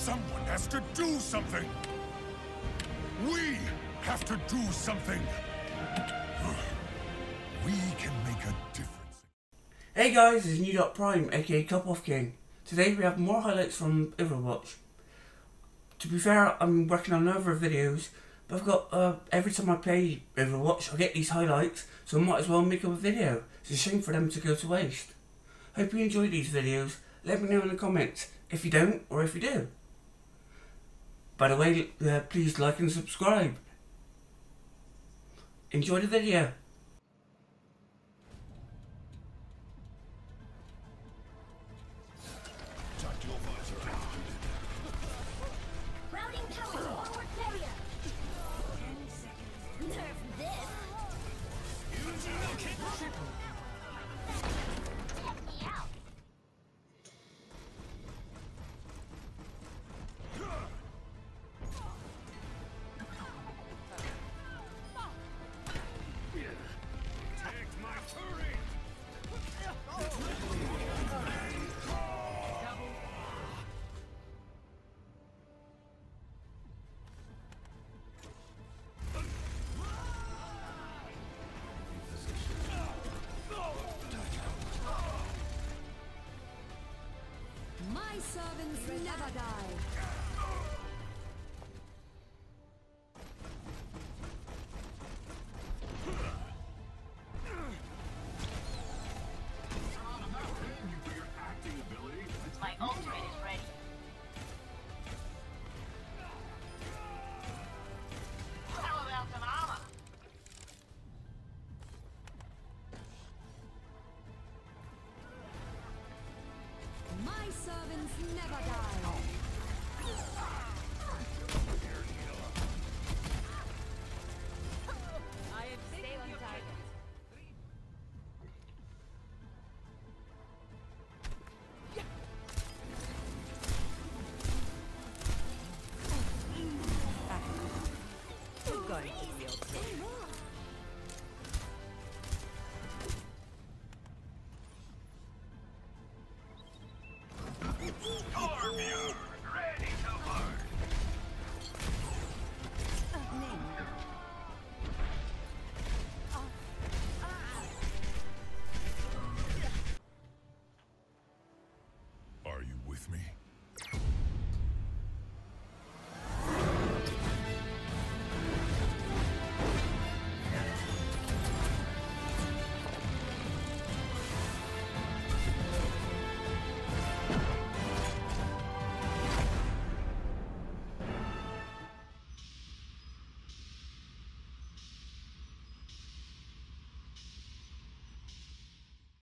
Someone has to do something! We have to do something! We can make a difference. Hey guys, it's New.Prime, aka Cup Off King. Today we have more highlights from Overwatch. To be fair, I'm working on other videos, but I've got, every time I play Overwatch, I get these highlights, so I might as well make up a video. It's a shame for them to go to waste. Hope you enjoy these videos. Let me know in the comments if you don't or if you do. By the way, please like and subscribe. Enjoy the video. Routing power to forward barrier. 10 seconds. Nerf this. Check me out. Take my turret! My servants never die. My ultimate